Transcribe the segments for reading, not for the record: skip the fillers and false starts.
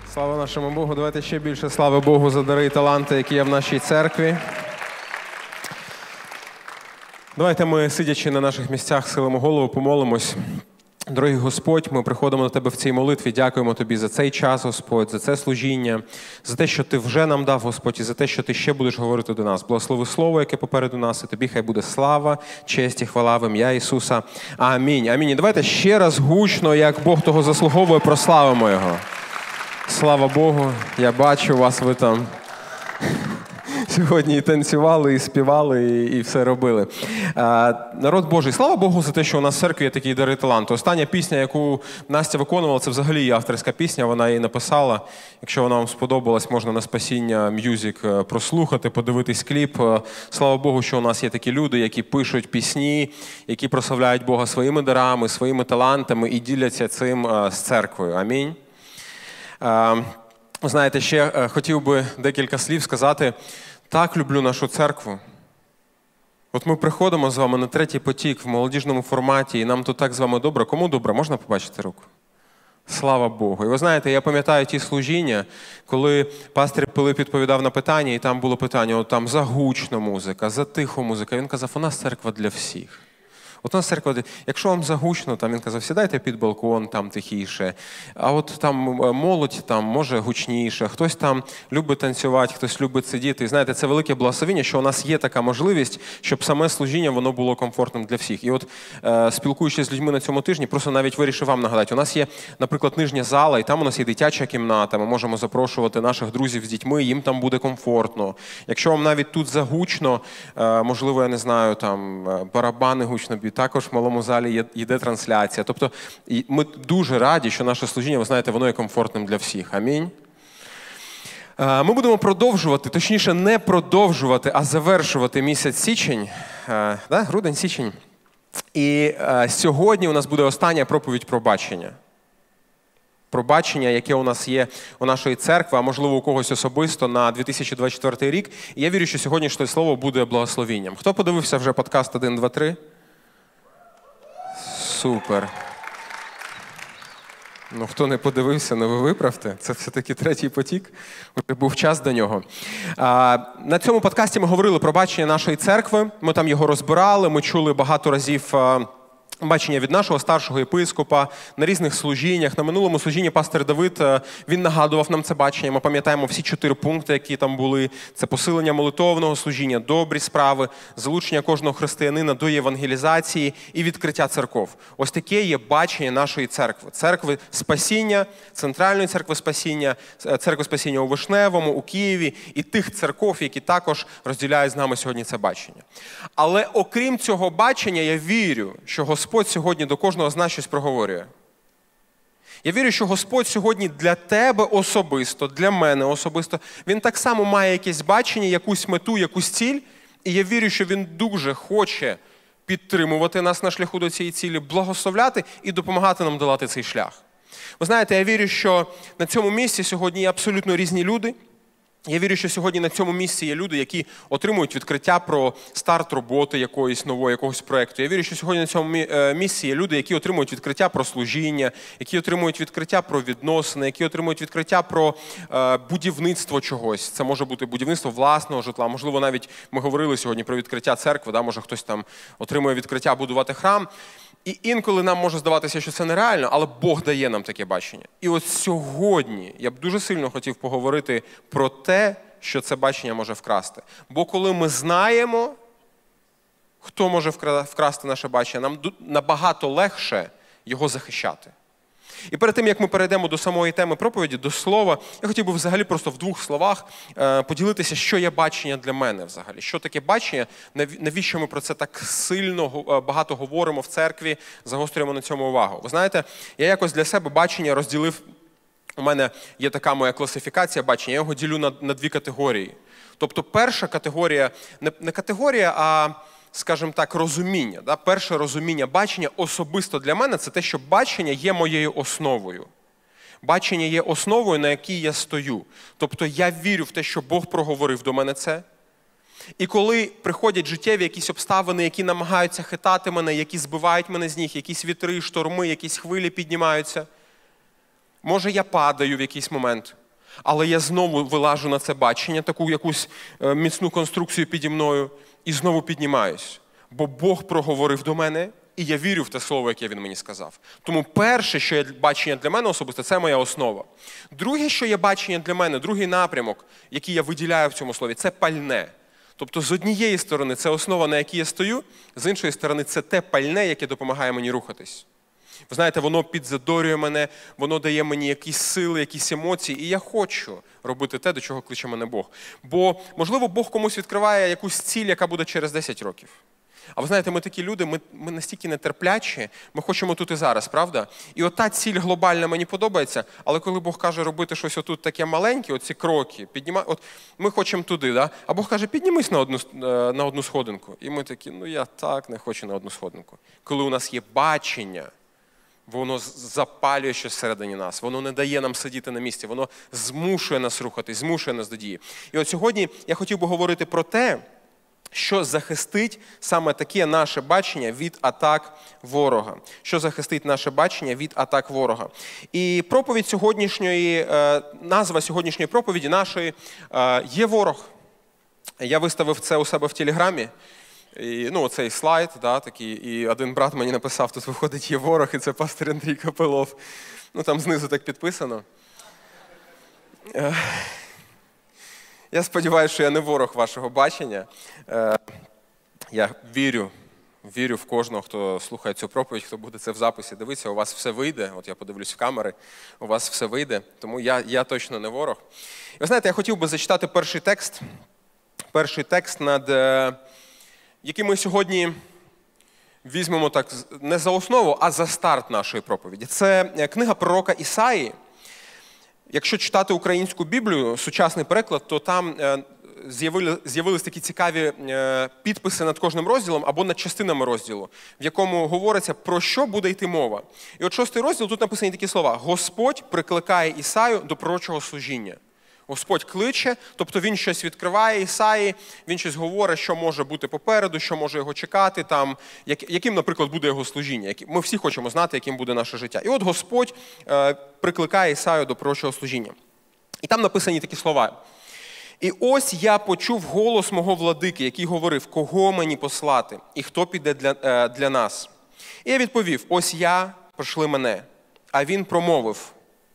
Слава нашому Богу. Давайте ще більше слави Богу за дари і таланти, які є в нашій церкві. Давайте ми, сидячи на наших місцях, схилимо голову, помолимось. Дорогий Господь, ми приходимо до Тебе в цій молитві, дякуємо Тобі за цей час, Господь, за це служіння, за те, що Ти вже нам дав, Господь, і за те, що Ти ще будеш говорити до нас. Благослови Слово, яке попереду нас, і Тобі хай буде слава, честь і хвала в ім'я Ісуса. Амінь. Амінь. І давайте ще раз гучно, як Бог того заслуговує, прославимо Його. Слава Богу, я бачу вас, ви там сьогодні і танцювали, і співали, і все робили. Народ Божий, слава Богу за те, що у нас в церкві є такі дари таланту. Остання пісня, яку Настя виконувала, це взагалі її авторська пісня, вона її написала. Якщо вона вам сподобалась, можна на Спасіння М'юзик прослухати, подивитись кліп. Слава Богу, що у нас є такі люди, які пишуть пісні, які прославляють Бога своїми дарами, своїми талантами і діляться цим з церквою. Амінь. Знаєте, ще хотів би декілька слів сказати. Так люблю нашу церкву. От ми приходимо з вами на третій потік в молодіжному форматі, і нам тут так з вами добре. Кому добре? Можна побачити руку? Слава Богу. І ви знаєте, я пам'ятаю ті служіння, коли пастир Пилип відповідав на питання, і там було питання, от там за гучна музика, за тиху музика. Він казав, у нас церква для всіх. От у нас церква, якщо вам загучно, там він казав, сідайте під балкон, там тихіше. А от там молодь, там може гучніше, хтось там любить танцювати, хтось любить сидіти. І знаєте, це велике благословення, що у нас є така можливість, щоб саме служіння, воно було комфортним для всіх. І от спілкуючись з людьми на цьому тижні, просто навіть вирішив вам нагадати. У нас є, наприклад, нижня зала, і там у нас є дитяча кімната, ми можемо запрошувати наших друзів з дітьми, їм там буде комфортно. Якщо вам навіть тут загучно, можливо, я не знаю, там барабани гучно б'ють, також в малому залі йде трансляція. Тобто ми дуже раді, що наше служіння, ви знаєте, воно є комфортним для всіх. Амінь. Ми будемо продовжувати, точніше не продовжувати, а завершувати місяць січень, грудень-січень. І сьогодні у нас буде остання проповідь про бачення. Про бачення, яке у нас є у нашої церкви, а можливо у когось особисто на 2024 рік. І я вірю, що сьогоднішнє слово буде благословінням. Хто подивився вже подкаст 1, 2, 3? Супер. Ну, хто не подивився, ви виправте. Це все-таки третій потік. Вже був час до нього. На цьому подкасті ми говорили про бачення нашої церкви. Ми там його розбирали, ми чули багато разів бачення від нашого старшого єпископа на різних служіннях. На минулому служінні пастор Давид, він нагадував нам це бачення. Ми пам'ятаємо всі 4 пункти, які там були. Це посилення молитовного служіння, добрі справи, залучення кожного християнина до євангелізації і відкриття церков. Ось таке є бачення нашої церкви. Церкви спасіння, центральної церкви спасіння у Вишневому, у Києві і тих церков, які також розділяють з нами сьогодні це бачення. Але окрім цього бачення, я вірю, що Господь сьогодні до кожного з нас щось проговорює. Я вірю, що Господь сьогодні для тебе особисто, для мене особисто, Він так само має якесь бачення, якусь мету, якусь ціль. І я вірю, що Він дуже хоче підтримувати нас на шляху до цієї цілі, благословляти і допомагати нам долати цей шлях. Ви знаєте, я вірю, що на цьому місці сьогодні є абсолютно різні люди. Я вірю, що сьогодні на цьому місці є люди, які отримують відкриття про старт роботи якоїсь нової, якогось проєкту. Я вірю, що сьогодні на цьому місці є люди, які отримують відкриття про служіння, які отримують відкриття про відносини, які отримують відкриття про будівництво чогось. Це може бути будівництво власного житла. Можливо, навіть ми говорили сьогодні про відкриття церкви, може хтось там отримує відкриття будувати храм. І інколи нам може здаватися, що це нереально, але Бог дає нам таке бачення. І от сьогодні я б дуже сильно хотів поговорити про те, що це бачення може вкрасти. Бо коли ми знаємо, хто може вкрасти наше бачення, нам набагато легше його захищати. І перед тим, як ми перейдемо до самої теми проповіді, до слова, я хотів би взагалі просто в 2 словах поділитися, що є бачення для мене взагалі. Що таке бачення, навіщо ми про це так сильно багато говоримо в церкві, загострюємо на цьому увагу. Ви знаєте, я якось для себе бачення розділив, у мене є така моя класифікація бачення, я його ділю на 2 категорії. Тобто перша категорія, не категорія, а скажімо так, розуміння. Перше розуміння бачення особисто для мене – це те, що бачення є моєю основою. Бачення є основою, на якій я стою. Тобто я вірю в те, що Бог проговорив до мене це. І коли приходять життєві якісь обставини, які намагаються хитати мене, які збивають мене з ніг, якісь вітри, шторми, якісь хвилі піднімаються, Може, я падаю в якийсь момент, але я знову вилажу на це бачення, таку якусь міцну конструкцію піді мною, і знову піднімаюсь. Бо Бог проговорив до мене, і я вірю в те слово, яке Він мені сказав. Тому перше, що є бачення для мене особисто, це моя основа. Друге, що є бачення для мене, другий напрямок, який я виділяю в цьому слові, це пальне. Тобто, з однієї сторони, це основа, на якій я стою, з іншої сторони, це те пальне, яке допомагає мені рухатись. Ви знаєте, воно підзадорює мене, воно дає мені якісь сили, якісь емоції, і я хочу робити те, до чого кличе мене Бог. Бо, можливо, Бог комусь відкриває якусь ціль, яка буде через 10 років. А ви знаєте, ми такі люди, ми настільки нетерплячі, ми хочемо тут і зараз, правда? І ота ціль глобальна мені подобається, але коли Бог каже робити щось отут таке маленьке, оці кроки, от ми хочемо туди, да? А Бог каже, піднімись на одну сходинку. І ми такі, я так не хочу на одну сходинку. Коли у нас є бачення, воно запалює щось всередині нас, воно не дає нам сидіти на місці, воно змушує нас рухатись, змушує нас до дії. І от сьогодні я хотів би говорити про те, що захистить саме таке наше бачення від атак ворога. Що захистить наше бачення від атак ворога. І проповідь сьогоднішньої, назва сьогоднішньої проповіді нашої «Є ворог». Я виставив це у себе в Телеграмі. І, оцей слайд, такий, і один брат мені написав, тут виходить «Є ворог», і це пастор Андрій Копилов. Там знизу так підписано. Я сподіваюся, що я не ворог вашого бачення. Я вірю в кожного, хто слухає цю проповідь, хто буде це в записі дивитися. У вас все вийде. От я подивлюсь в камери. У вас все вийде. Тому я точно не ворог. І ви знаєте, я хотів би зачитати перший текст. Перший текст, над який ми сьогодні візьмемо так не за основу, а за старт нашої проповіді. Це книга пророка Ісаї. Якщо читати українську Біблію, сучасний переклад, то там з'явились такі цікаві підписи над кожним розділом або над частинами розділу, в якому говориться, про що буде йти мова. І от 6-й розділ, тут написані такі слова. Господь прикликає Ісаю до пророчого служіння. Господь кличе, тобто Він щось відкриває Ісаї, Він щось говорить, що може бути попереду, що може його чекати, яким, наприклад, буде його служіння. Ми всі хочемо знати, яким буде наше життя. І от Господь прикликає Ісаю до пророчого служіння. І там написані такі слова. «І ось я почув голос мого владики, який говорив, кого мені послати, і хто піде для нас. І я відповів, ось я, пошли мене. А він промовив».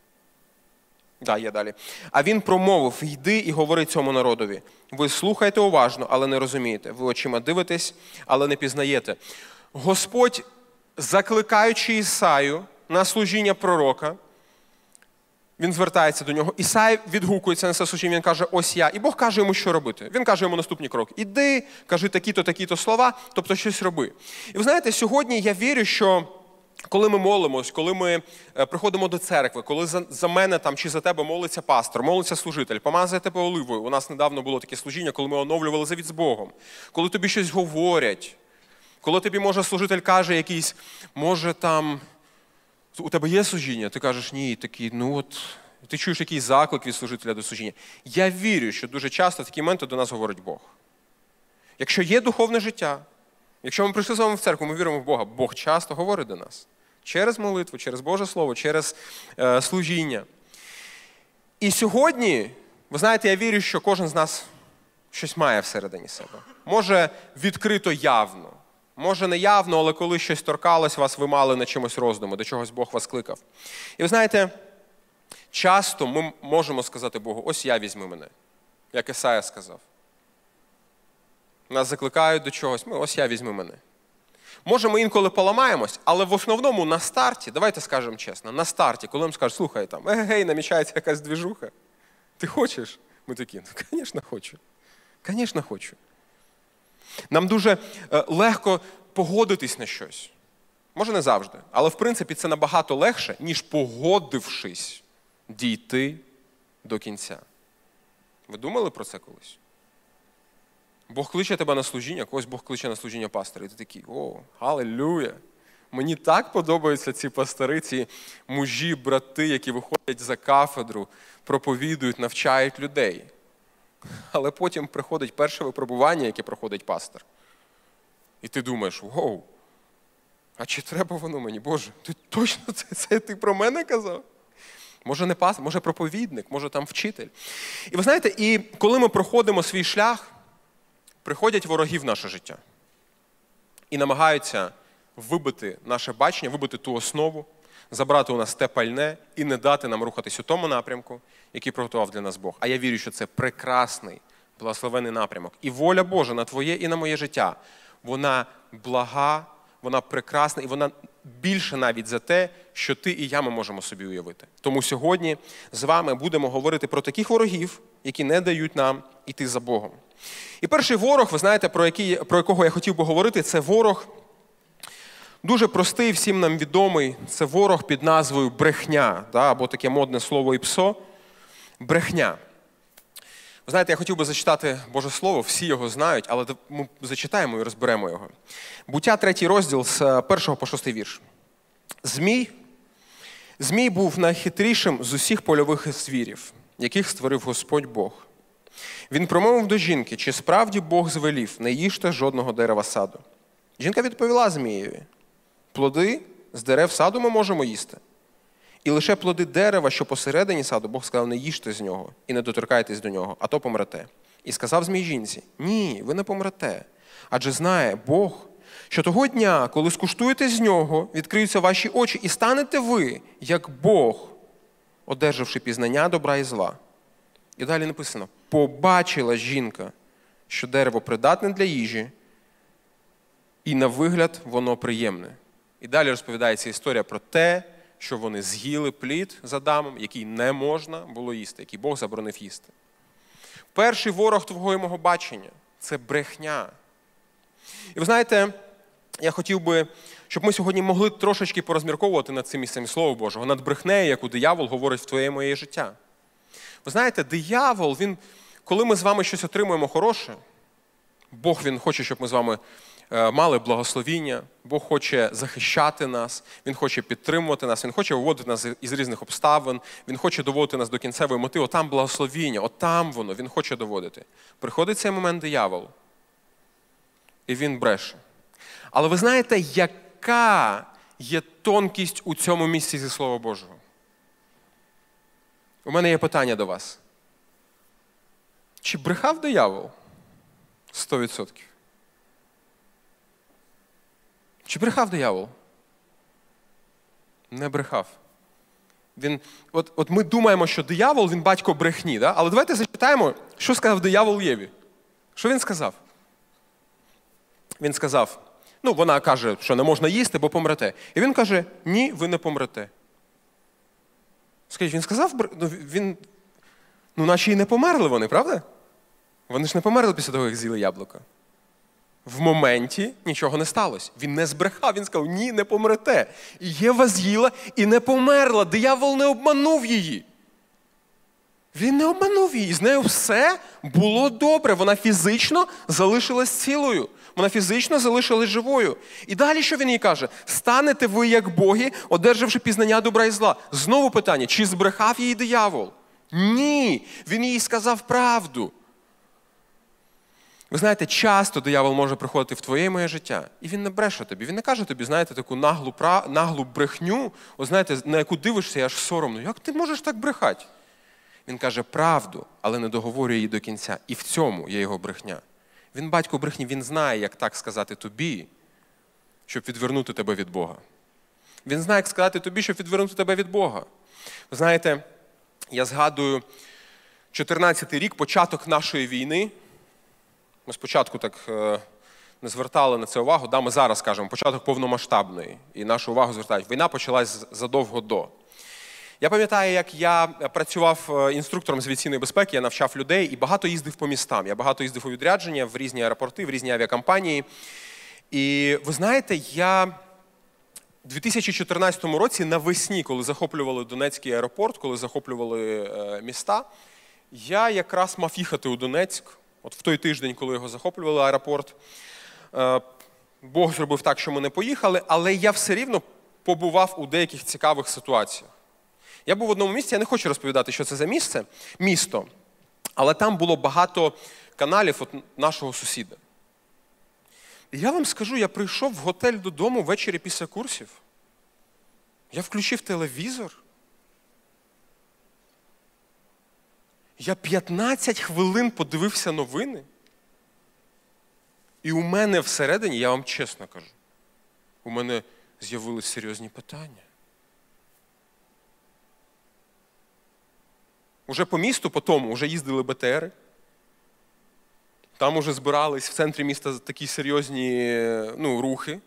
Є далі. А він промовив, йди і говори цьому народові. Ви слухаєте уважно, але не розумієте. Ви очима дивитесь, але не пізнаєте. Господь, закликаючи Ісаю на служіння пророка, він звертається до нього. Ісай відгукується на це служіння, він каже, ось я. І Бог каже йому, що робити. Він каже йому наступні кроки. Іди, кажи такі-то, такі-то слова, тобто щось роби. І ви знаєте, сьогодні я вірю, що коли ми молимось, коли ми приходимо до церкви, коли за мене чи за тебе молиться пастор, молиться служитель, помазує тебе оливою. У нас недавно було таке служіння, коли ми оновлювали завіт з Богом. Коли тобі щось говорять, коли тобі, може, служитель каже якийсь, може, у тебе є служіння? Ти кажеш, ні, такий, ти чуєш якийсь заклик від служителя до служіння. Я вірю, що дуже часто в такі моменти до нас говорить Бог. Якщо є духовне життя, якщо ми прийшли з вами в церкву, ми віримо в Бога, Бог часто говорить до нас. Через молитву, через Боже Слово, через служіння. І сьогодні, ви знаєте, я вірю, що кожен з нас щось має всередині себе. Може відкрито явно, може не явно, але коли щось торкалось вас, ви мали на чимось роздуму, до чогось Бог вас кликав. І ви знаєте, часто ми можемо сказати Богу, ось я, візьми мене, як Ісая сказав. Нас закликають до чогось, ось я, візьми мене. Може, ми інколи поламаємось, але в основному на старті, давайте скажемо чесно, на старті, коли нам скажуть, слухай, намічається якась двіжуха, ти хочеш? Ми такі, звісно, хочу. Звісно, хочу. Нам дуже легко погодитись на щось. Може, не завжди, але в принципі це набагато легше, ніж погодившись дійти до кінця. Ви думали про це колись? Бог кличе тебе на служіння, когось Бог кличе на служіння пастора. І ти такий, алілуя! Мені так подобаються ці пастори, ці мужі, брати, які виходять за кафедру, проповідують, навчають людей. Але потім приходить перше випробування, яке проходить пастор. І ти думаєш, а чи треба воно мені? Боже, ти точно це ти про мене казав? може не пастор, може проповідник, може там вчитель. І ви знаєте, і коли ми проходимо свій шлях, приходять вороги в наше життя. І намагаються вибити наше бачення, вибити ту основу, забрати у нас те пальне і не дати нам рухатись у тому напрямку, який приготував для нас Бог. А я вірю, що це прекрасний, благословений напрямок. І воля Божа на твоє і на моє життя, вона блага, вона прекрасна, і вона більше навіть за те, що ти і я ми можемо собі уявити. Тому сьогодні з вами будемо говорити про таких ворогів, які не дають нам іти за Богом. І перший ворог, ви знаєте, про якого я хотів би говорити, це ворог дуже простий, всім нам відомий. Це ворог під назвою брехня, або таке модне слово ІПСО – брехня. Ви знаєте, я хотів би зачитати Боже Слово, всі його знають, але ми зачитаємо і розберемо його. Буття 3 розділ з 1 по 6 вірш. Змій був найхитрішим з усіх польових звірів, яких створив Господь Бог. Він промовив до жінки, чи справді Бог звелів, не їжте жодного дерева саду. Жінка відповіла Змієві, плоди з дерев саду ми можемо їсти. І лише плоди дерева, що посередині саду, Бог сказав, не їжте з нього і не доторкайтесь до нього, а то помрете. І сказав Змій жінці, ні, ви не помрете. Адже знає Бог, що того дня, коли скуштуєте з нього, відкриються ваші очі, і станете ви, як Бог, одержавши пізнання добра і зла. І далі написано, побачила жінка, що дерево придатне для їжі, і на вигляд воно приємне. І далі розповідається історія про те, що вони з'їли плід з Адамом, який не можна було їсти, який Бог заборонив їсти. Перший ворог твого і мого бачення – це брехня. І ви знаєте, я хотів би, щоб ми сьогодні могли трошечки порозмірковувати над цим місцем Слова Божого, над брехнею, яку диявол говорить в твоє і моє життя. Ви знаєте, диявол, коли ми з вами щось отримуємо хороше, Бог, він хоче, щоб ми з вами мали благословіння, Бог хоче захищати нас, Він хоче підтримувати нас, Він хоче виводити нас із різних обставин, Він хоче доводити нас до кінцевої мети, отам благословіння, отам воно, Він хоче доводити. Приходить цей момент диявол, і він бреше. Але ви знаєте, яка є тонкість у цьому місці зі Слова Божого? У мене є питання до вас. Чи брехав диявол? 100%. Чи брехав диявол? Не брехав. От ми думаємо, що диявол, він батько брехні, да? Але давайте зачитаємо, що сказав диявол Єві. Що він сказав? Він сказав, вона каже, що не можна їсти, бо помрете. І він каже, ні, ви не помрете. Скажіть, він сказав, наче і не померли вони, правда? Вони ж не померли після того, як з'їли яблука. В моменті нічого не сталося. Він не збрехав, він сказав, ні, не помрете. І Єва з'їла і не померла. Диявол не обманув її. Він не обманув її. З нею все було добре. Вона фізично залишилась цілою. Вона фізично залишилась живою. І далі що він їй каже? Станете ви, як боги, одержавши пізнання добра і зла. Знову питання, чи збрехав її диявол? Ні. Він їй сказав правду. Ви знаєте, часто диявол може приходити в твоє і моє життя, і він не бреше тобі. Він не каже тобі, знаєте, таку наглу брехню, знаєте, на яку дивишся, і аж соромно. Як ти можеш так брехати? Він каже правду, але не договорює її до кінця. І в цьому є його брехня. Він батько брехні, він знає, як так сказати тобі, щоб відвернути тебе від Бога. Він знає, як сказати тобі, щоб відвернути тебе від Бога. Ви знаєте, я згадую 14-й рік, початок нашої війни. Ми спочатку так не звертали на це увагу, ми зараз кажемо, початок повномасштабної, і нашу увагу звертають. Війна почалась задовго до. Я пам'ятаю, як я працював інструктором з авіаційної безпеки, я навчав людей і багато їздив по містам. Я багато їздив у відрядження в різні аеропорти, в різні авіакомпанії. І ви знаєте, я в 2014 році навесні, коли захоплювали Донецький аеропорт, коли захоплювали міста, я якраз мав їхати у Донецьк. От в той тиждень, коли його захоплювали аеропорт, Бог зробив так, що ми не поїхали, але я все рівно побував у деяких цікавих ситуаціях. Я був в одному місці, я не хочу розповідати, що це за місто, але там було багато каналів от нашого сусіда. І я вам скажу, я прийшов в готель додому ввечері після курсів, я включив телевізор, Я 15 хвилин подивився новини, і у мене всередині, я вам чесно кажу, у мене з'явились серйозні питання. Уже по місту, по тому, вже їздили БТРи. Там уже збирались в центрі міста такі серйозні рухи.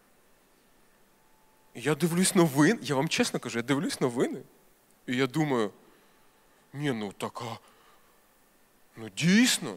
І я дивлюсь новини, я вам чесно кажу, я дивлюсь новини. І я думаю, дійсно.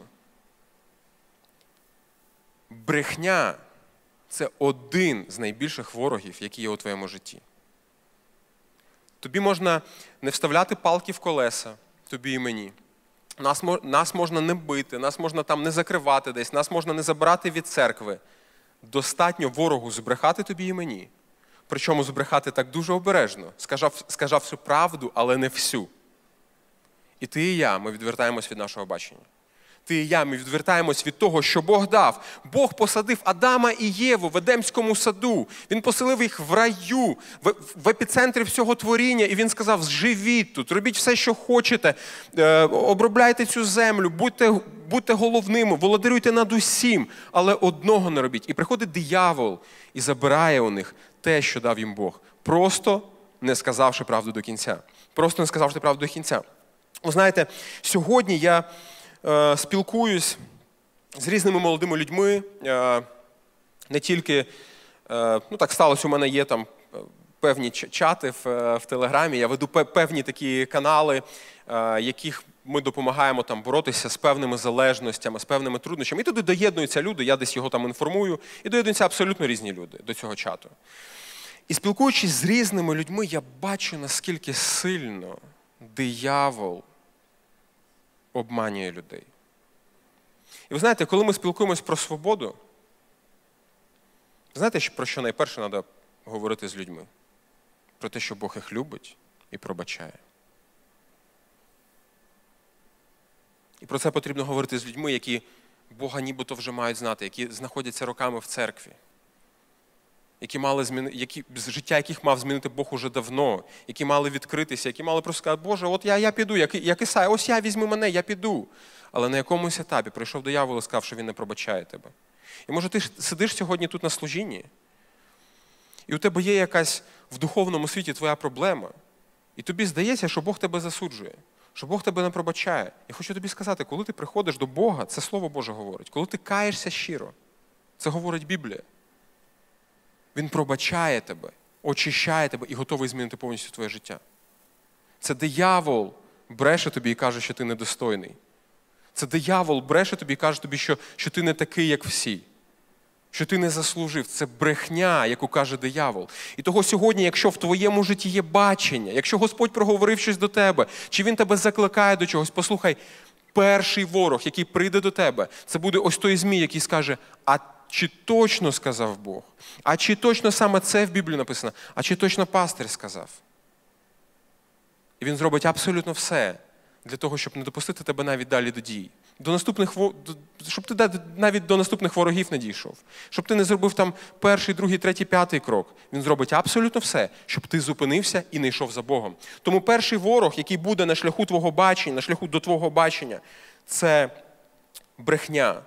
Брехня – це один з найбільших ворогів, які є у твоєму житті. Тобі можна не вставляти палки в колеса, тобі і мені. Нас можна не бити, нас можна там не закривати десь, нас можна не забирати від церкви. Достатньо ворогу збрехати тобі і мені. Причому збрехати так дуже обережно. Сказав всю правду, але не всю. І ти і я, ми відвертаємось від нашого бачення. Ти і я, ми відвертаємось від того, що Бог дав. Бог посадив Адама і Єву в Едемському саду. Він поселив їх в раю, в епіцентрі всього творіння. І він сказав, живіть тут, робіть все, що хочете, обробляйте цю землю, будьте головними, володарюйте над усім, але одного не робіть. І приходить диявол і забирає у них те, що дав їм Бог, просто не сказавши правду до кінця. Просто не сказавши правду до кінця. Ви знаєте, сьогодні я спілкуюсь з різними молодими людьми, не тільки, так сталося, у мене є там певні чати в Телеграмі, я веду певні такі канали, яких ми допомагаємо там боротися з певними залежностями, з певними труднощами. І туди доєднуються люди, я десь його там інформую, і доєднуються абсолютно різні люди до цього чату. І спілкуючись з різними людьми, я бачу, наскільки сильно диявол обманює людей. І ви знаєте, коли ми спілкуємось про свободу, знаєте, про що найперше треба говорити з людьми? Про те, що Бог їх любить і пробачає. І про це потрібно говорити з людьми, які Бога нібито вже мають знати, які знаходяться роками в церкві, життя яких мав змінити Бог уже давно, які мали відкритися, які мали просто сказати, Боже, от я піду, як Ісая, ось я візьми мене, я піду. Але на якомусь етапі прийшов диявол і сказав, що він не пробачає тебе. І може ти сидиш сьогодні тут на служінні, і у тебе є якась в духовному світі твоя проблема, і тобі здається, що Бог тебе засуджує, що Бог тебе не пробачає. Я хочу тобі сказати, коли ти приходиш до Бога, це Слово Боже говорить, коли ти каєшся щиро, це говорить Біблія. Він пробачає тебе, очищає тебе і готовий змінити повністю твоє життя. Це диявол бреше тобі і каже, що ти недостойний. Це диявол бреше тобі і каже тобі, що ти не такий, як всі. Що ти не заслужив. Це брехня, яку каже диявол. І того сьогодні, якщо в твоєму житті є бачення, якщо Господь проговорив щось до тебе, чи Він тебе закликає до чогось, послухай, перший ворог, який прийде до тебе, це буде ось той змій, який скаже, а чи точно сказав Бог? А чи точно саме це в Біблії написано? А чи точно пастир сказав? І він зробить абсолютно все для того, щоб не допустити тебе навіть далі до дій. Щоб ти навіть до наступних ворогів не дійшов. Щоб ти не зробив там перший, другий, третій, п'ятий крок. Він зробить абсолютно все, щоб ти зупинився і не йшов за Богом. Тому перший ворог, який буде на шляху твого бачення, на шляху до твого бачення, це брехня.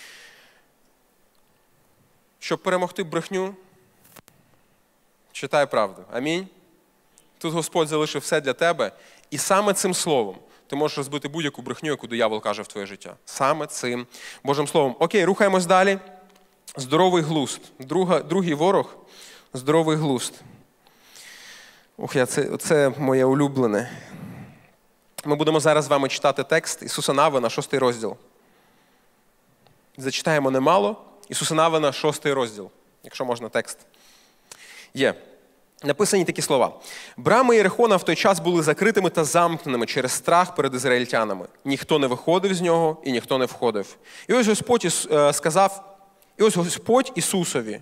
Щоб перемогти брехню, читай правду. Амінь. Тут Господь залишив все для тебе. І саме цим словом ти можеш розбити будь-яку брехню, яку диявол каже в твоє життя. Саме цим Божим словом. Окей, рухаємось далі. Здоровий глузд. Другий ворог – здоровий глузд. Це моє улюблене. Ми будемо зараз з вами читати текст Ісуса Навина, 6 розділ. Зачитаємо немало. Ісуса Навина, 6 розділ, якщо можна текст. Є. Написані такі слова. «Брами Єрихона в той час були закритими та замкненими через страх перед ізраїльтянами. Ніхто не виходив з нього і ніхто не входив. І ось Господь Ісусові,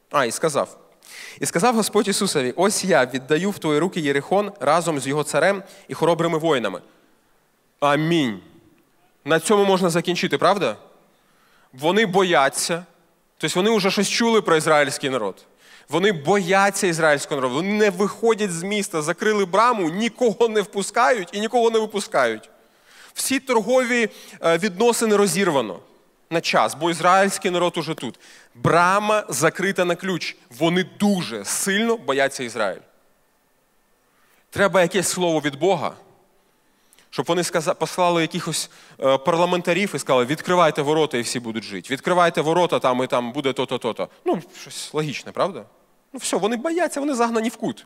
І сказав Господь Ісусові, ось я віддаю в твої руки Єрихон разом з його царем і хоробрими воїнами». Амінь. На цьому можна закінчити, правда? Вони бояться, тобто вони вже щось чули про ізраїльський народ. Вони бояться ізраїльського народу, вони не виходять з міста, закрили браму, нікого не впускають і нікого не випускають. Всі торгові відносини розірвано на час, бо ізраїльський народ уже тут. Брама закрита на ключ. Вони дуже сильно бояться Ізраїль. Треба якесь слово від Бога, щоб вони послали якихось парламентарів і сказали, відкривайте ворота і всі будуть жити. Відкривайте ворота там і там буде то-то, то-то. Ну, щось логічне, правда? Ну все, вони бояться, вони загнані в кут.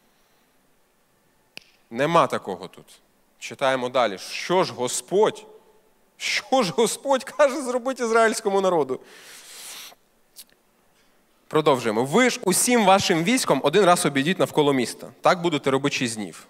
Нема такого тут. Читаємо далі. Що ж Господь каже зробити ізраїльському народу? Продовжуємо. Ви ж усім вашим військом один раз обійдіть навколо міста. Так будете робити 6 днів.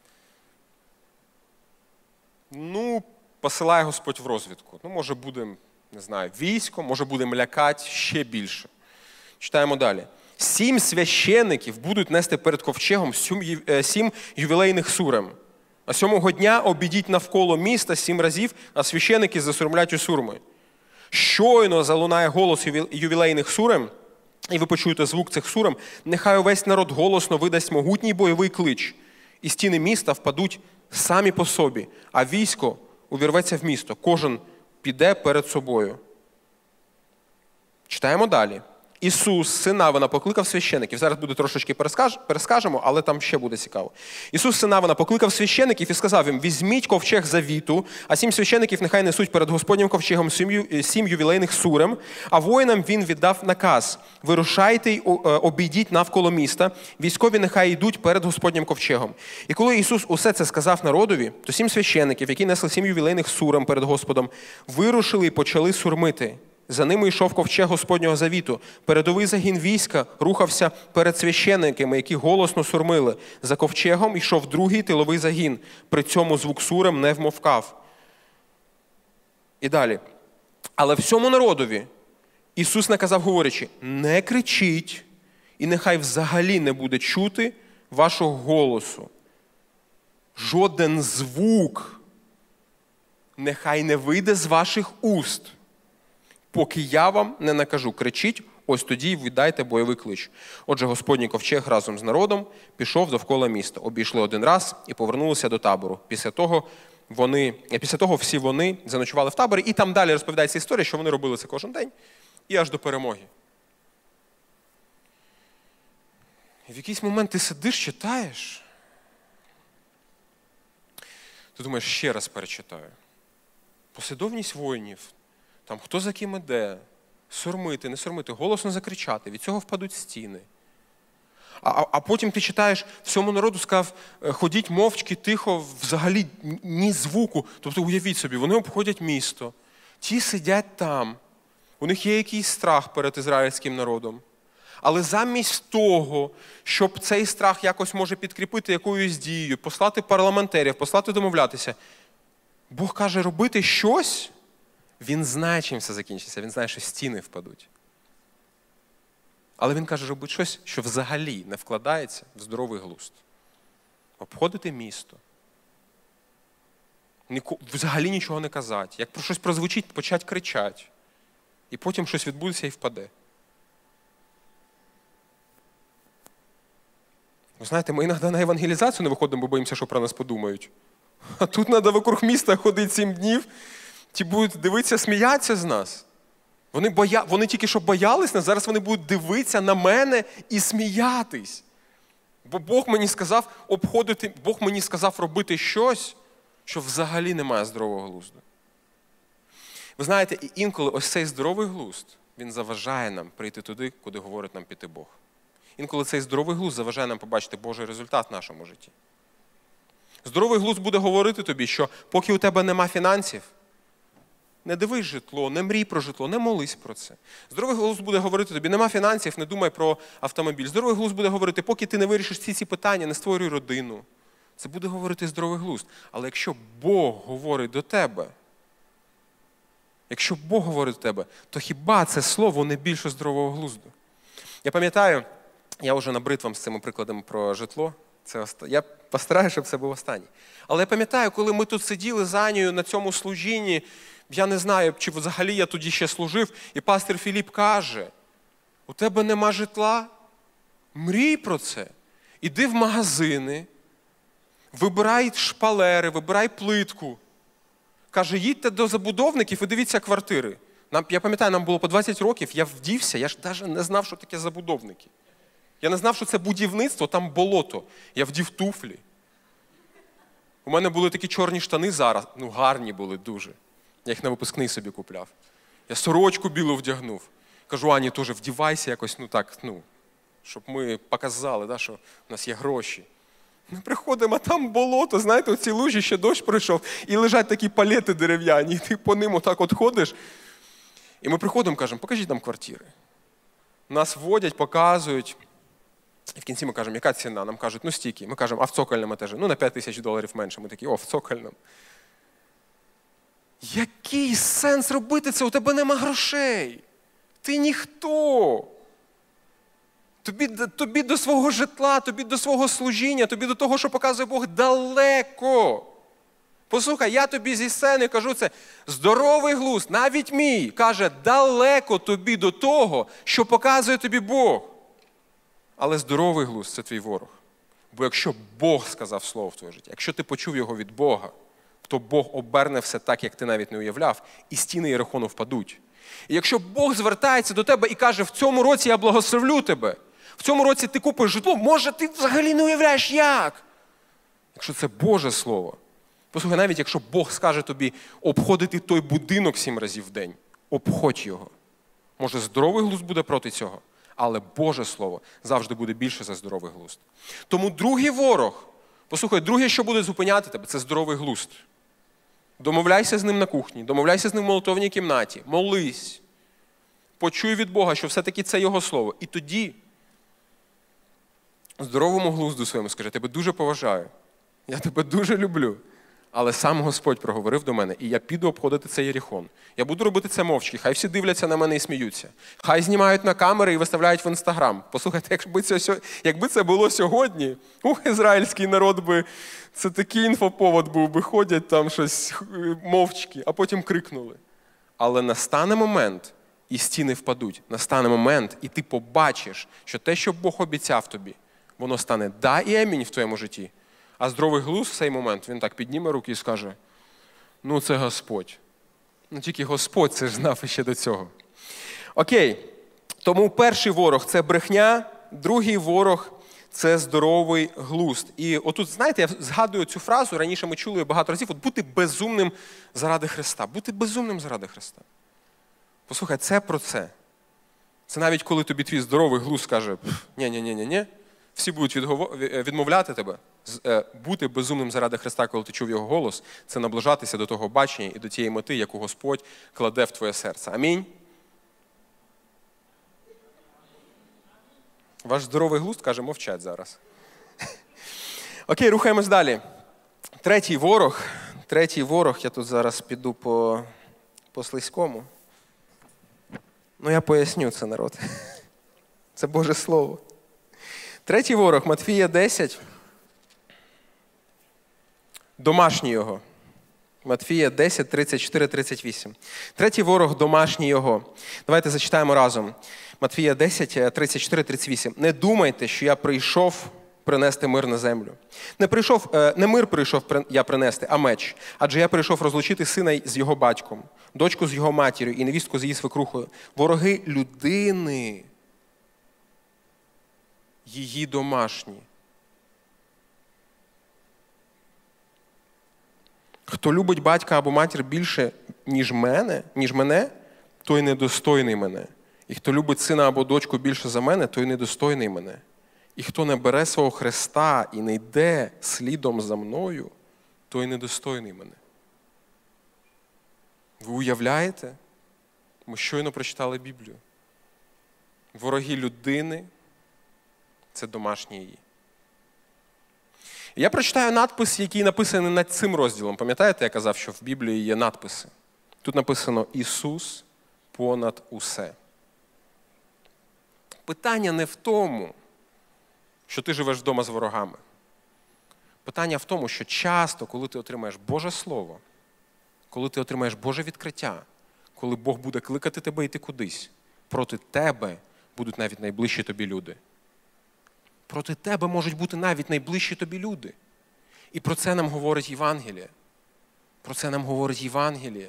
Ну, посилає Господь в розвідку. Ну, може будемо, не знаю, військо, може будемо лякати ще більше. Читаємо далі. 7 священиків будуть нести перед ковчегом 7 ювілейних сурем. А 7-го дня обійдіть навколо міста 7 разів, а священики засурмлять у сурми. Щойно залунає голос ювілейних сурем, і ви почуєте звук цих сурем, нехай увесь народ голосно видасть могутній бойовий клич, і стіни міста впадуть самі по собі, а військо увірветься в місто. Кожен піде перед собою. Читаємо далі. Ісус, син Навина, покликав священиків. Зараз буде трошечки перескажемо, але там ще буде цікаво. Ісус, син Навина, покликав священиків і сказав їм, візьміть ковчег завіту, а 7 священиків нехай несуть перед Господнім ковчегом 7 ювілейних сурем, а воїнам він віддав наказ. Вирушайте й обійдіть навколо міста, військові нехай йдуть перед Господнім ковчегом. І коли Ісус усе це сказав народові, то 7 священиків, які несли 7 ювілейних сурем перед Господом, вирушили і почали сурмити. За ними йшов ковчег Господнього завіту. Передовий загін війська рухався перед священиками, які голосно сурмили. За ковчегом йшов другий тиловий загін. При цьому звук сурем не вмовкав. І далі. Але всьому народові Ісус наказав, говорячи, не кричіть, і нехай взагалі не буде чути вашого голосу. Жоден звук нехай не вийде з ваших уст, поки я вам не накажу. Кричіть, ось тоді й віддайте бойовий клич. Отже, Господній ковчег разом з народом пішов довкола міста. Обійшли один раз і повернулися до табору. Після того всі вони заночували в таборі. І там далі розповідається історія, що вони робили це кожен день. І аж до перемоги. І в якийсь момент ти сидиш, читаєш. Ти думаєш, ще раз перечитаю. Послідовність воїнів. Там хто за ким іде, сурмити, не сурмити, голосно закричати, від цього впадуть стіни. А потім ти читаєш, всьому народу сказав, ходіть мовчки, тихо, взагалі ні звуку. Тобто уявіть собі, вони обходять місто, ті сидять там, у них є якийсь страх перед ізраїльським народом. Але замість того, щоб цей страх якось може підкріпити якоюсь дією, послати парламентарів, послати домовлятися, Бог каже робити щось. Він знає, чим все закінчиться, він знає, що стіни впадуть. Але він каже, робити щось, що взагалі не вкладається в здоровий глузд. Обходити місто. Взагалі нічого не казати. Як про щось прозвучить, почать кричати. І потім щось відбудеться і впаде. Ви знаєте, ми іноді на евангелізацію не виходимо, бо боїмося, що про нас подумають. А тут треба вокруг міста ходити 7 днів. Ті будуть дивитися, сміятися з нас. Вони тільки що боялись нас, зараз вони будуть дивитися на мене і сміятись. Бо Бог мені сказав Бог мені сказав робити щось, що взагалі не має здорового глузду. Ви знаєте, і інколи ось цей здоровий глузд, він заважає нам прийти туди, куди говорить нам піти Бог. Інколи цей здоровий глузд заважає нам побачити Божий результат в нашому житті. Здоровий глузд буде говорити тобі, що поки у тебе нема фінансів, не дивись житло, не мрій про житло, не молись про це. Здоровий глузд буде говорити тобі, нема фінансів, не думай про автомобіль. Здоровий глузд буде говорити, поки ти не вирішиш ці питання, не створюй родину. Це буде говорити здоровий глузд. Але якщо Бог говорить до тебе, то хіба це слово не більше здорового глузду? Я пам'ятаю, я вже набрид вам з цими прикладами про житло. Я постараюся, щоб це був останній. Але я пам'ятаю, коли ми тут сиділи з Анією на цьому служінні, я не знаю, чи взагалі я тоді ще служив, і пастор Філіп каже, у тебе нема житла? Мрій про це. Іди в магазини, вибирай шпалери, вибирай плитку. Каже, їдьте до забудовників і дивіться квартири. Я пам'ятаю, нам було по 20 років, я вдівся, я ж навіть не знав, що таке забудовники. Я не знав, що це будівництво, там болото. Я вдів туфлі. У мене були такі чорні штани зараз, гарні були дуже. Я їх на випускний собі купляв. Я сорочку білу вдягнув. Кажу, Ані, теж вдівайся якось, щоб ми показали, що в нас є гроші. Ми приходимо, а там болото, знаєте, оці лужі, ще дощ пройшов, і лежать такі палети дерев'яні, і ти по ним отак от ходиш. І ми приходимо, кажемо, покажіть нам квартири. Нас вводять, показують. І в кінці ми кажемо, яка ціна? Нам кажуть, стільки. Ми кажемо, а в цокольному етажі? На $5000 менше. Ми такі, в цокольному. Який сенс робити це? У тебе нема грошей. Ти ніхто. Тобі до свого житла, тобі до свого служіння, тобі до того, що показує Бог, далеко. Послухай, я тобі зі сцени кажу це, здоровий глузд, навіть мій, каже, далеко тобі до того, що показує тобі Бог. Але здоровий глузд – це твій ворог. Бо якщо Бог сказав слово в твоє життя, якщо ти почув його від Бога, то Бог оберне все так, як ти навіть не уявляв, і стіни Єрихону впадуть. І якщо Бог звертається до тебе і каже, в цьому році я благословлю тебе, в цьому році ти купиш житло, може ти взагалі не уявляєш як. Якщо це Боже Слово. Послухай, навіть якщо Бог скаже тобі обходити той будинок 7 разів в день, обходь його. Може здоровий глузд буде проти цього, але Боже Слово завжди буде більше за здоровий глузд. Тому другий ворог, послухай, друге, що буде зупиняти тебе, це здоровий глузд. Домовляйся з ним на кухні, домовляйся з ним в молитовній кімнаті, молись. Почуй від Бога, що все-таки це Його Слово. І тоді здоровому глузду своєму скажи, я тебе дуже поважаю, я тебе дуже люблю, але сам Господь проговорив до мене, і я піду обходити цей Єрихон. Я буду робити це мовчки, хай всі дивляться на мене і сміються. Хай знімають на камери і виставляють в Інстаграм. Послухайте, якби це було сьогодні, ізраїльський народ би, це такий інфоповод був би, ходять там щось мовчки, а потім крикнули. Але настане момент, і стіни впадуть. Настане момент, і ти побачиш, що те, що Бог обіцяв тобі, воно стане да і амінь в твоєму житті. А здоровий глузд в цей момент, він так підніме руки і скаже, це Господь. Тільки Господь це ж знав іще до цього. Окей, тому перший ворог – це брехня, другий ворог – це здоровий глузд. І отут, знаєте, я згадую цю фразу, раніше ми чули багато разів, бути безумним заради Христа. Бути безумним заради Христа. Послухай, це про це. Це навіть коли тобі твій здоровий глузд каже, ні, всі будуть відмовляти тебе. Бути безумним заради Христа, коли ти чув Його голос, це наближатися до того бачення і до тієї мети, яку Господь кладе в твоє серце. Амінь. Ваш здоровий глузд каже, мовчать зараз. Окей, рухаємось далі. Третій ворог, я тут зараз піду по слизькому. Я поясню це, народ. Це Боже Слово. Третій ворог, Матфія 10. Домашній його. Матфія 10, 34, 38. Третій ворог, домашній його. Давайте зачитаємо разом. Матфія 10, 34, 38. Не думайте, що я прийшов принести мир на землю. Не мир прийшов я принести, а меч. Адже я прийшов розлучити сина з його батьком, дочку з його матір'ю і невістку з її свекрухою. Вороги людини, її домашні. Хто любить батька або матір більше, ніж мене, той недостойний мене. І хто любить сина або дочку більше за мене, той недостойний мене. І хто не бере свого хреста і не йде слідом за мною, той недостойний мене. Ви уявляєте? Ми щойно прочитали Біблію. Вороги людини – це домашні її. Я прочитаю надпис, який написаний над цим розділом. Пам'ятаєте, я казав, що в Біблії є надписи? Тут написано «Ісус понад усе». Питання не в тому, що ти живеш вдома з ворогами. Питання в тому, що часто, коли ти отримаєш Боже Слово, коли ти отримаєш Боже відкриття, коли Бог буде кликати тебе йти кудись, проти тебе будуть навіть найближчі тобі люди. Проти тебе можуть бути навіть найближчі тобі люди. І про це нам говорить Євангеліє. Про це нам говорить Євангеліє.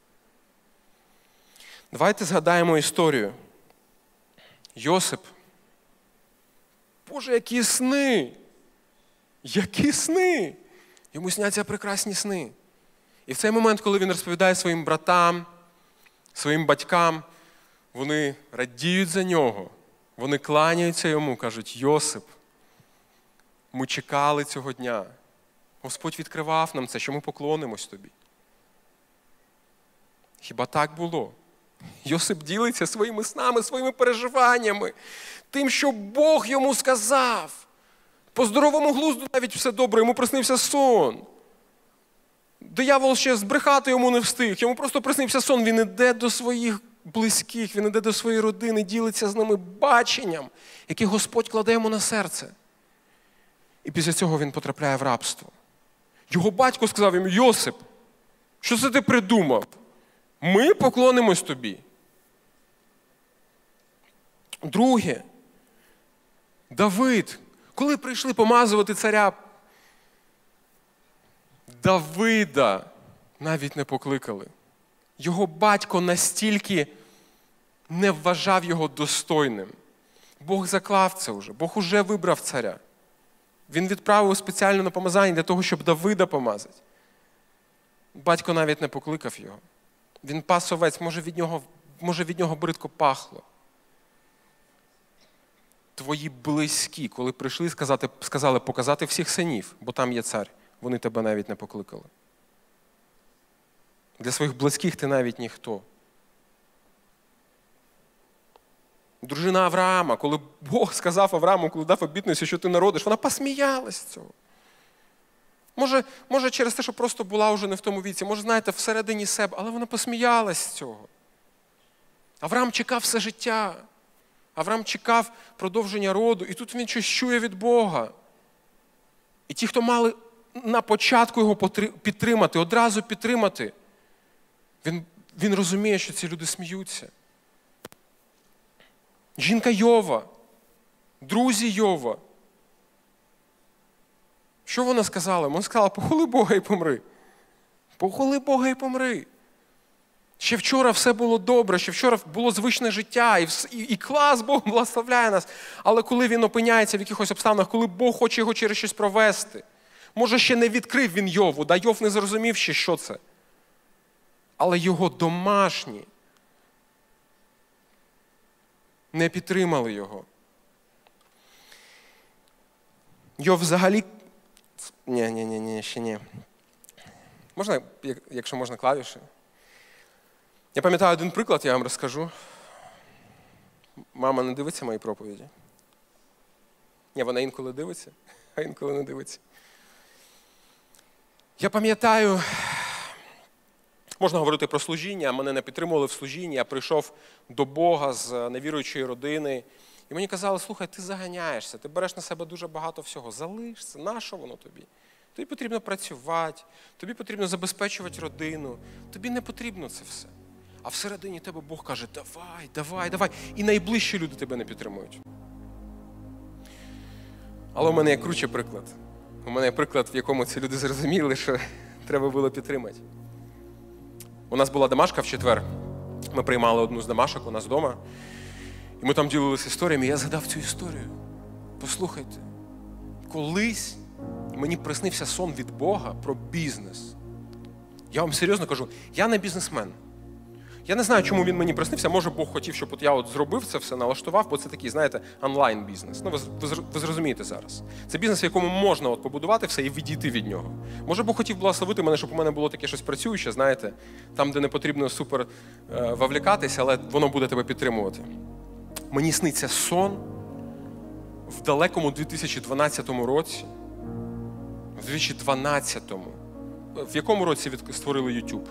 Давайте згадаємо історію. Йосип. Боже, які сни! Які сни! Йому сняться прекрасні сни. І в цей момент, коли він розповідає своїм братам, своїм батькам, вони радіють за нього. Вони кланяються йому, кажуть: Йосип, ми чекали цього дня. Господь відкривав нам це, що ми поклонимось тобі. Хіба так було? Йосип ділиться своїми снами, своїми переживаннями, тим, що Бог йому сказав. По здоровому глузду навіть все добре, йому приснився сон. Диявол ще збрехати йому не встиг, йому просто приснився сон. Він іде до своїх близьких, він іде до своєї родини, ділиться з ними баченням, яке Господь кладе йому на серце. І після цього він потрапляє в рабство. Його батько сказав йому: Йосип, що це ти придумав? Ми поклонимось тобі. Друге, Давид. Коли прийшли помазувати царя, Давида навіть не покликали. Його батько настільки не вважав його достойним. Бог заклав це вже, Бог уже вибрав царя. Він відправив спеціально на помазання для того, щоб Давида помазати. Батько навіть не покликав його. Він пас овець, може від нього бридко пахло. Твої близькі, коли прийшли, сказали показати всіх синів, бо там є цар, вони тебе навіть не покликали. Для своїх близьких ти навіть ніхто. Дружина Авраама, коли Бог сказав Аврааму, коли дав обітницю, що ти народиш, вона посміялась з цього. Може через те, що просто була вже не в тому віці, може, знаєте, всередині себе, але вона посміялась з цього. Авраам чекав все життя. Авраам чекав продовження роду, і тут він щось чує від Бога. І ті, хто мали на початку його підтримати, одразу підтримати, він розуміє, що ці люди сміються. Жінка Йова, друзі Йова. Що вона сказала? Вона сказала: похвали Бога і помри. Похвали Бога і помри. Ще вчора все було добре, ще вчора було звичне життя, і клас, Бог благословляє нас. Але коли він опиняється в якихось обставинах, коли Бог хоче його через щось провести, може, ще не відкрив він Йову, Йов не зрозумів ще, що це. Але його домашні не підтримали його. Йов взагалі... Ні, ще ні. Можна, якщо можна, клавіші? Я пам'ятаю один приклад, я вам розкажу. Мама не дивиться мої проповіді? Ні, вона інколи дивиться, а інколи не дивиться. Я пам'ятаю, можна говорити про служіння, мене не підтримували в служінні, я прийшов до Бога з невіруючої родини, і мені казали: слухай, ти заганяєшся, ти береш на себе дуже багато всього, залиш це, нащо воно тобі? Тобі потрібно працювати, тобі потрібно забезпечувати родину, тобі не потрібно це все. А всередині тебе Бог каже: давай. І найближчі люди тебе не підтримують. Але у мене є круче приклад. У мене є приклад, в якому ці люди зрозуміли, що треба було підтримати. У нас була домашка в четвер. Ми приймали одну з домашок у нас вдома. І ми там ділилися історіями. Я згадав цю історію. Послухайте, колись мені приснився сон від Бога про бізнес. Я вам серйозно кажу, я не бізнесмен. Я не знаю, чому він мені приснився. Може, Бог хотів, щоб я зробив це все, налаштував, бо це такий, знаєте, онлайн-бізнес. Ви зрозумієте зараз. Це бізнес, в якому можна побудувати все і відійти від нього. Може, Бог хотів благословити мене, щоб у мене було таке щось працююче, знаєте, там, де не потрібно супер вовлікатися, але воно буде тебе підтримувати. Мені сниться сон в далекому 2012 році. В 2012-му. В якому році створили YouTube?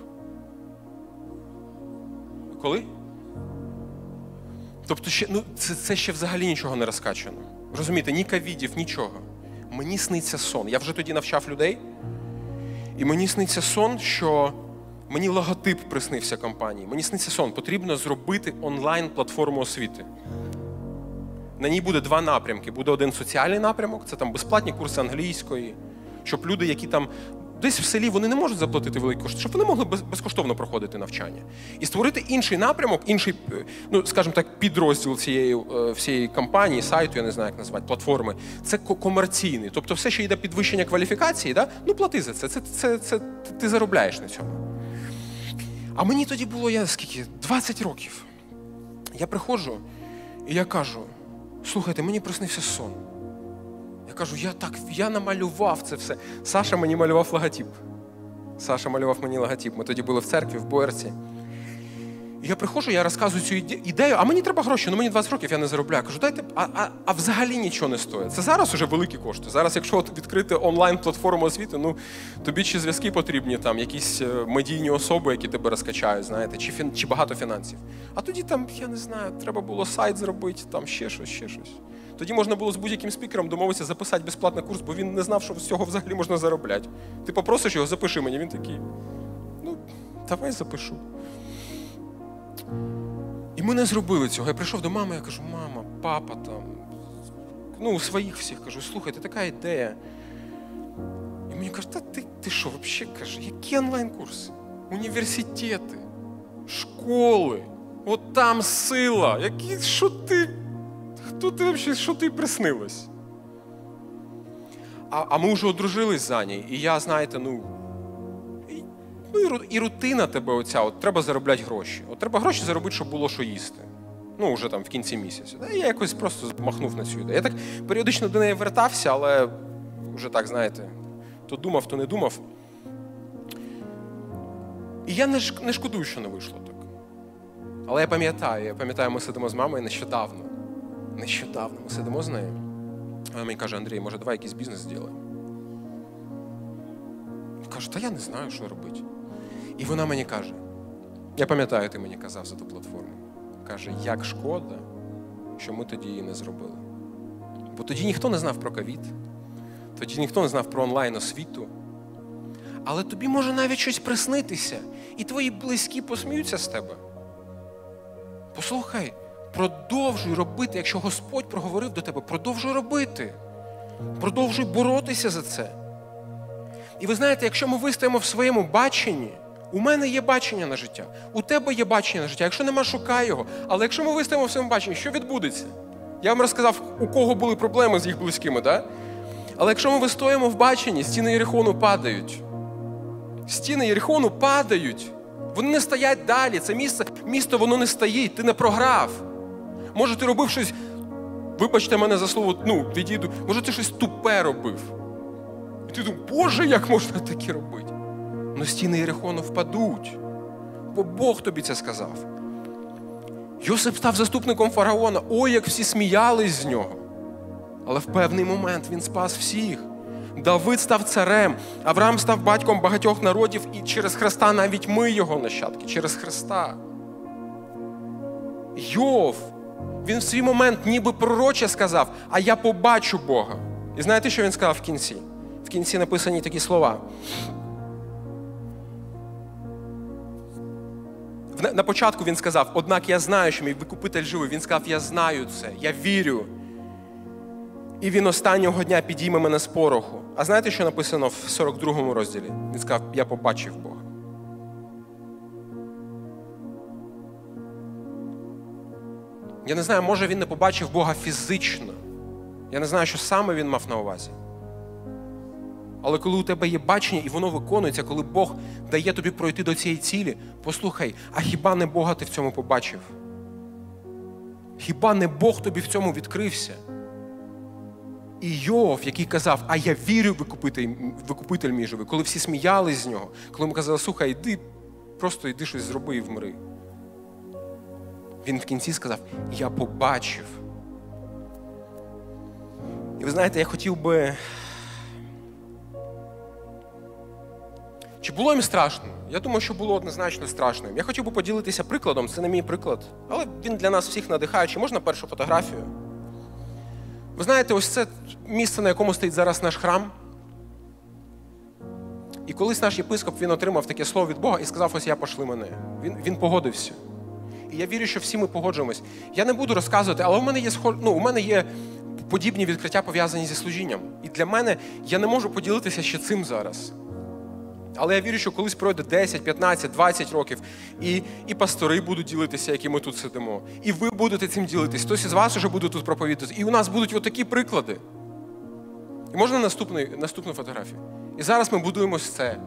Коли? Тобто це ще взагалі нічого не розкачано. Розумієте, ні ковідів, нічого. Мені сниться сон. Я вже тоді навчав людей. І мені сниться сон, що мені логотип приснився компанії. Мені сниться сон. Потрібно зробити онлайн-платформу освіти. На ній буде два напрямки. Буде один соціальний напрямок, це там безплатні курси англійської, щоб люди, які там десь в селі вони не можуть заплатити великі кошти, щоб вони могли безкоштовно проходити навчання. І створити інший напрямок, інший, скажімо так, підрозділ всієї кампанії, сайту, я не знаю, як назвати, платформи. Це комерційний. Тобто все, що йде підвищення кваліфікації, да? Плати за це. Це ти заробляєш на цьому. А мені тоді було, 20 років. Я приходжу і я кажу, слухайте, мені приснився сон. Я кажу, я намалював це все. Саша мені малював логотип. Ми тоді були в церкві, в Боярці. І я приходжу, я розказую цю ідею, а мені треба гроші, мені 20 років, я не заробляю. Кажу, дайте, а взагалі нічого не стоїть. Це зараз уже великі кошти. Зараз, якщо відкрити онлайн-платформу освіти, тобі чи зв'язки потрібні, там, якісь медійні особи, які тебе розкачають, знаєте, чи багато фінансів. А тоді там, я не знаю, треба було сайт зробити, там ще щось. Тоді можна було з будь-яким спікером домовитися записати безплатний курс, бо він не знав, що з цього взагалі можна заробляти. Ти попросиш його, запиши мені, він такий, давай запишу. І ми не зробили цього. Я прийшов до мами, я кажу, мама, папа там, своїх всіх, кажу, слухайте, така ідея. І мені кажуть, ти що, взагалі, каже, які онлайн-курси? Університети, школи, от там сила, хто ти взагалі, що ти приснилось? А ми вже одружились за ній, і я, знаєте, і рутина тебе оця, от треба заробляти гроші. От треба гроші заробити, щоб було що їсти. Вже там в кінці місяця. І я якось просто махнув на цю ідею. Я так періодично до неї вертався, але вже так, знаєте, то думав, то не думав. І я не шкодую, що не вийшло так. Але я пам'ятаю, ми сидимо з мамою нещодавно ми сидимо з нею. Вона мені каже, Андрій, може, давай якийсь бізнес зробимо? Я кажу, я не знаю, що робити. І вона мені каже, я пам'ятаю, ти мені казав за ту платформу. Каже, як шкода, що ми тоді її не зробили. Бо тоді ніхто не знав про ковід, тоді ніхто не знав про онлайн-освіту. Але тобі може навіть щось приснитися, і твої близькі посміються з тебе. Послухай, продовжуй робити, якщо Господь проговорив до тебе, продовжуй робити. Продовжуй боротися за це. І ви знаєте, якщо ми вистоїмо в своєму баченні, у мене є бачення на життя, у тебе є бачення на життя, якщо нема, шукай його. Але якщо ми вистоїмо в своєму баченні, що відбудеться? Я вам розказав, у кого були проблеми з їх близькими, так? Але якщо ми вистоїмо в баченні, стіни Єрихону падають. Стіни Єрихону падають. Вони не стоять далі. Це місто, воно не стоїть. Ти не програв. Може, ти робив щось, вибачте мене за слово, відійду. Може, ти щось тупе робив. І ти думаєш, Боже, як можна таке робити? Но стіни Єрихону впадуть. Бо Бог тобі це сказав. Йосип став заступником фараона. Ой, як всі сміялись з нього. Але в певний момент він спас всіх. Давид став царем, Авраам став батьком багатьох народів, і через Христа навіть ми його нащадки, через Христа. Йов, він в свій момент ніби пророче сказав, а я побачу Бога. І знаєте, що він сказав в кінці? В кінці написані такі слова. На початку він сказав, однак я знаю, що мій викупитель живий. Він сказав, я знаю це, я вірю. І він останнього дня підійме мене з пороху. А знаєте, що написано в 42-му розділі? Він сказав, я побачив Бога. Я не знаю, може він не побачив Бога фізично. Я не знаю, що саме він мав на увазі. Але коли у тебе є бачення і воно виконується, коли Бог дає тобі пройти до цієї цілі, послухай, а хіба не Бога ти в цьому побачив? Хіба не Бог тобі в цьому відкрився? І Йов, який казав, а я вірю, викупитель мій живий, коли всі сміялись з нього, коли йому казали, слухай, йди, просто йди щось зроби і вмри. Він в кінці сказав, я побачив. І ви знаєте, я хотів би... Чи було їм страшно? Я думаю, що було однозначно страшно. Я хотів би поділитися прикладом, це не мій приклад, але він для нас всіх надихаючий. Можна першу фотографію? Ви знаєте, ось це місце, на якому стоїть зараз наш храм. І колись наш єпископ, він отримав таке слово від Бога і сказав, ось я пошли мене. Він погодився. І я вірю, що всі ми погоджуємось. Я не буду розказувати, але у мене є подібні відкриття, пов'язані зі служінням. І для мене, я не можу поділитися ще цим зараз. Але я вірю, що колись пройде 10, 15, 20 років, і пастори будуть ділитися, які ми тут сидимо. І ви будете цим ділитись. Хтось із вас вже буде тут проповідати. І у нас будуть отакі приклади. І можна наступну фотографію? І зараз ми будуємо ось це.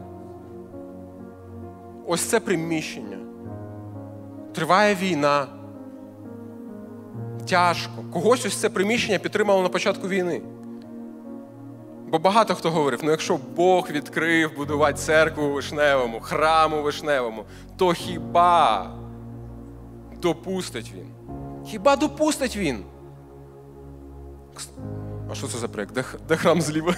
Ось це приміщення. Триває війна. Тяжко. Когось ось це приміщення підтримало на початку війни. Бо багато хто говорив, якщо Бог відкрив будувати церкву у Вишневому, храм у Вишневому, то хіба допустить Він? Хіба допустить Він? А що це за проєкт? Де храм зліва?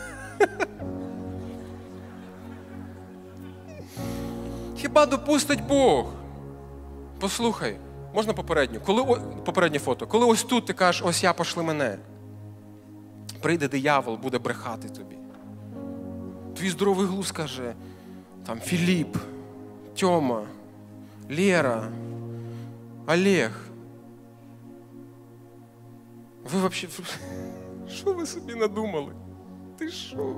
Хіба допустить Бог? Послухай, можна попередню? Попереднє фото. Коли ось тут ти кажеш, ось я, пошли мене. Прийде диявол, буде брехати тобі. Твій здоровий глузд каже, там Філіп, Тьома, Лера, Олег. Ви взагалі, що ви собі надумали? Ти що?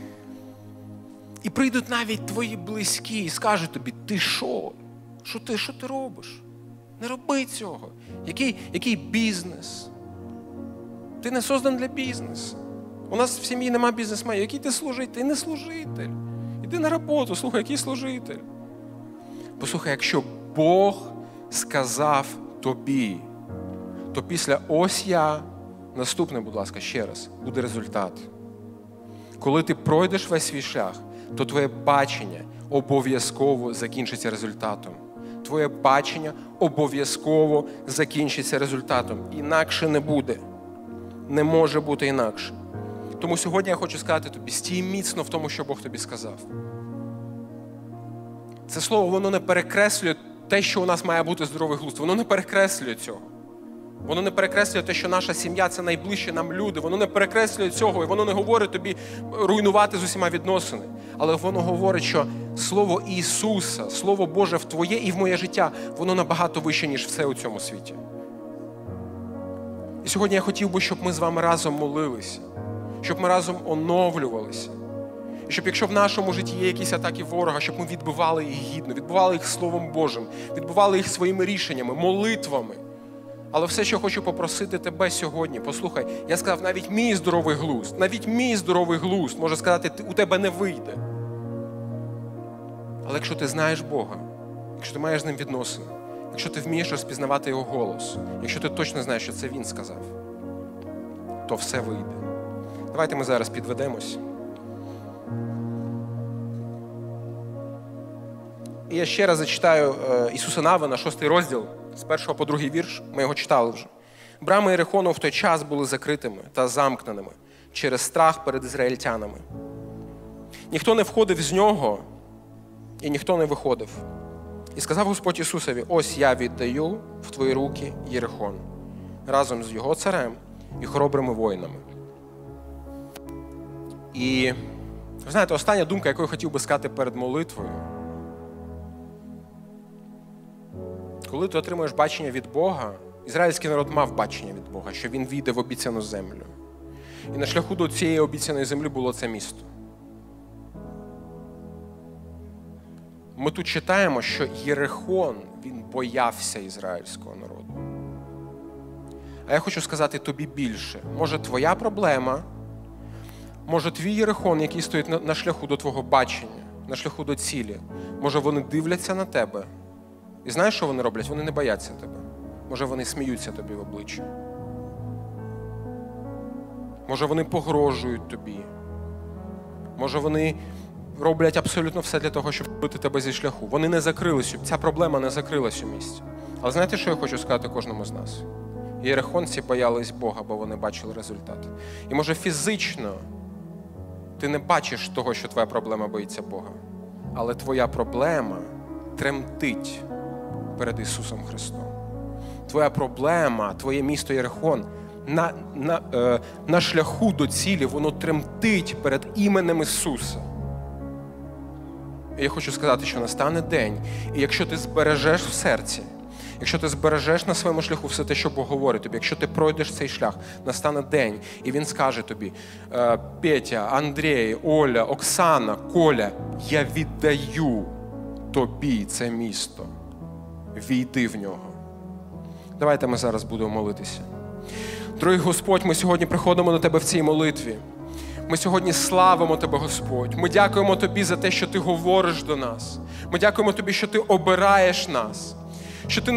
І прийдуть навіть твої близькі і скажуть тобі, ти що? Що ти робиш? Не роби цього. Який бізнес? Ти не создан для бізнесу. У нас в сім'ї нема бізнесменів. Який ти служитель? Ти не служитель. Іди на роботу, слухай, який служитель. Послухай, якщо Бог сказав тобі, то після ось я, наступне, будь ласка, ще раз, буде результат. Коли ти пройдеш весь свій шлях, то твоє бачення обов'язково закінчиться результатом. Твоє бачення обов'язково закінчиться результатом. Інакше не буде. Не може бути інакше. Тому сьогодні я хочу сказати тобі, стій міцно в тому, що Бог тобі сказав. Це слово, воно не перекреслює те, що у нас має бути здоровий глузд. Воно не перекреслює цього. Воно не перекреслює те, що наша сім'я – це найближчі нам люди. Воно не перекреслює цього, і воно не говорить тобі руйнувати з усіма відносини. Але воно говорить, що Слово Ісуса, Слово Боже в твоє і в моє життя, воно набагато вище, ніж все у цьому світі. І сьогодні я хотів би, щоб ми з вами разом молилися, щоб ми разом оновлювалися. І щоб якщо в нашому житті є якісь атаки ворога, щоб ми відбивали їх гідно, відбивали їх Словом Божим, відбивали їх своїми рішеннями, молитвами. Але все, що хочу попросити тебе сьогодні, послухай, я сказав, навіть мій здоровий глузд може сказати, у тебе не вийде. Але якщо ти знаєш Бога, якщо ти маєш з ним відносини, якщо ти вмієш розпізнавати його голос, якщо ти точно знаєш, що це він сказав, то все вийде. Давайте ми зараз підведемось. І я ще раз зачитаю Ісуса Навина, 6 розділ, з 1 по 2 вірш, ми його читали вже. Брами Єрихону в той час були закритими та замкненими через страх перед ізраїльтянами. Ніхто не входив з нього, і ніхто не виходив. І сказав Господь Ісусові, ось я віддаю в твої руки Єрихон, разом з його царем і хоробрими воїнами. І, ви знаєте, остання думка, яку я хотів би сказати перед молитвою. Коли ти отримуєш бачення від Бога, ізраїльський народ мав бачення від Бога, що він війде в обіцяну землю. І на шляху до цієї обіцяної землі було це місто. Ми тут читаємо, що Єрихон, він боявся ізраїльського народу. А я хочу сказати тобі більше. Може, твоя проблема, може, твій Єрихон, який стоїть на шляху до твого бачення, на шляху до цілі, може, вони дивляться на тебе. І знаєш, що вони роблять? Вони не бояться тебе. Може, вони сміються тобі в обличчя. Може, вони погрожують тобі. Може, вони роблять абсолютно все для того, щоб збити тебе зі шляху. Вони не закрилися, ця проблема не закрилась у місці. Але знаєте, що я хочу сказати кожному з нас? Єрихонці боялись Бога, бо вони бачили результат. І може фізично ти не бачиш того, що твоя проблема боїться Бога. Але твоя проблема тремтить перед Ісусом Христом. Твоя проблема, твоє місто Єрихон на шляху до цілі, воно тремтить перед іменем Ісуса. І я хочу сказати, що настане день, і якщо ти збережеш в серці, Якщо ти збережеш на своєму шляху все те, що Бог говорить тобі, якщо ти пройдеш цей шлях, настане день, і Він скаже тобі: Петя, Андрій, Оля, Оксана, Коля, я віддаю тобі це місто. Війди в нього. Давайте ми зараз будемо молитися. Дорогий Господь, ми сьогодні приходимо до Тебе в цій молитві. Ми сьогодні славимо Тебе, Господь. Ми дякуємо Тобі за те, що Ти говориш до нас. Ми дякуємо Тобі, що Ти обираєш нас. Що Ти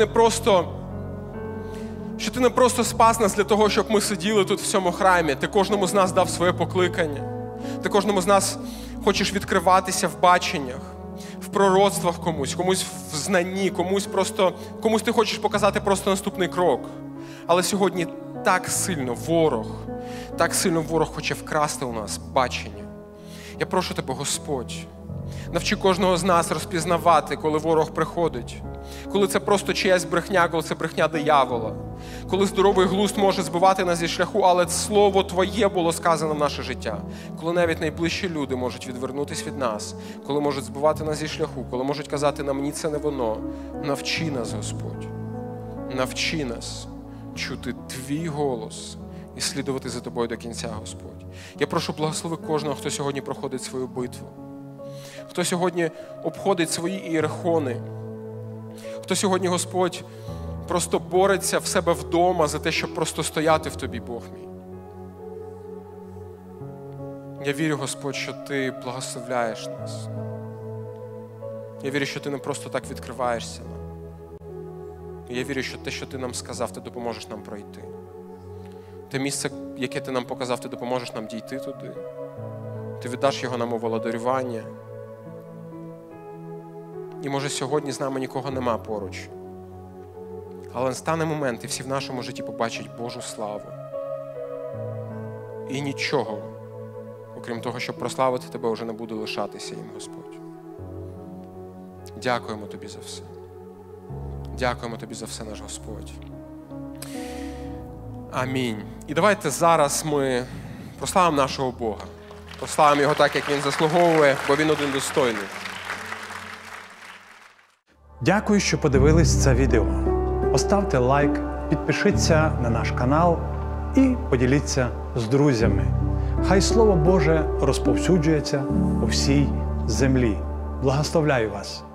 не просто спас нас для того, щоб ми сиділи тут в цьому храмі. Ти кожному з нас дав своє покликання. Ти кожному з нас хочеш відкриватися в баченнях, в пророцтвах комусь в знанні, комусь ти хочеш показати просто наступний крок. Але сьогодні так сильно ворог хоче вкрасти у нас бачення. Я прошу Тебе, Господь, навчи кожного з нас розпізнавати, коли ворог приходить. Коли це просто чиясь брехня, коли це брехня диявола. Коли здоровий глузд може збивати нас зі шляху, але Слово Твоє було сказано в наше життя. Коли навіть найближчі люди можуть відвернутися від нас, коли можуть збивати нас зі шляху, коли можуть казати нам: ні, це не воно. Навчи нас, Господь. Навчи нас чути Твій голос і слідувати за Тобою до кінця, Господь. Я прошу, благослови кожного, хто сьогодні проходить свою битву. Хто сьогодні обходить свої ієрихони. Хто сьогодні, Господь, просто бореться в себе вдома за те, щоб просто стояти в Тобі, Бог мій. Я вірю, Господь, що Ти благословляєш нас. Я вірю, що Ти не просто так відкриваєшся нам. Я вірю, що те, що Ти нам сказав, Ти допоможеш нам пройти. Те місце, яке Ти нам показав, Ти допоможеш нам дійти туди. Ти віддаш його нам у володарювання. І може сьогодні з нами нікого нема поруч. Але настане момент, і всі в нашому житті побачать Божу славу. І нічого, окрім того, щоб прославити Тебе, вже не буде лишатися їм, Господь. Дякуємо Тобі за все. Дякуємо Тобі за все, наш Господь. Амінь. І давайте зараз ми прославимо нашого Бога. Прославимо Його так, як Він заслуговує, бо Він один достойний. Дякую, що подивились це відео. Поставте лайк, підпишіться на наш канал і поділіться з друзями. Хай Слово Боже розповсюджується по всій землі. Благословляю вас!